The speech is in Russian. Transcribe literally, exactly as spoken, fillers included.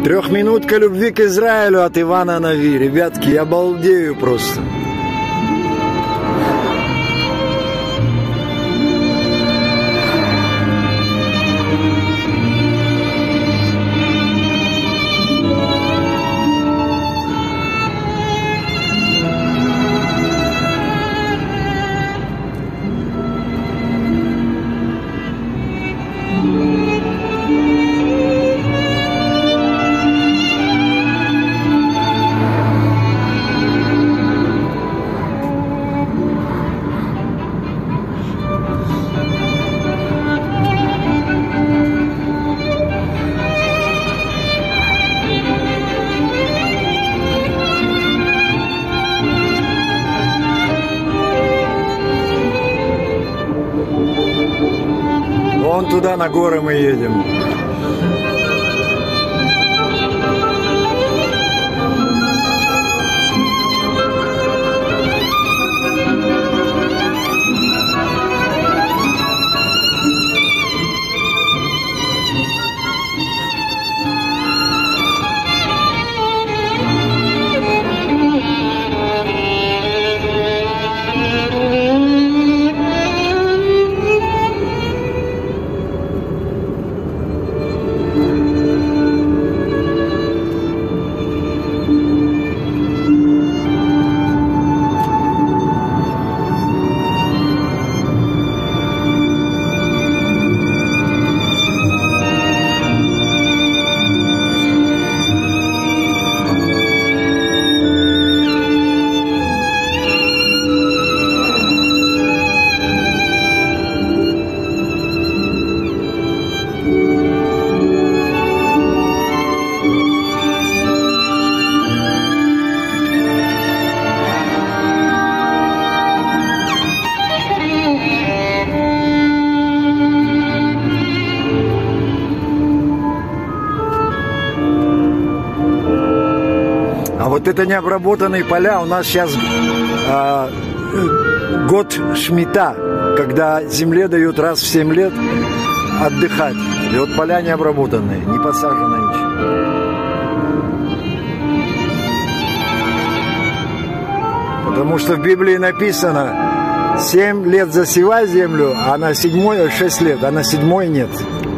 Трехминутка любви к Израилю от Ивана Нави. Ребятки, я балдею просто. Вон туда, на горы мы едем. А вот это необработанные поля. У нас сейчас э, год шмита, когда земле дают раз в семь лет отдыхать. И вот поля необработанные, не посажено ничего. Потому что в Библии написано: семь лет засевай землю, а на седьмой, шесть лет, а на седьмой нет.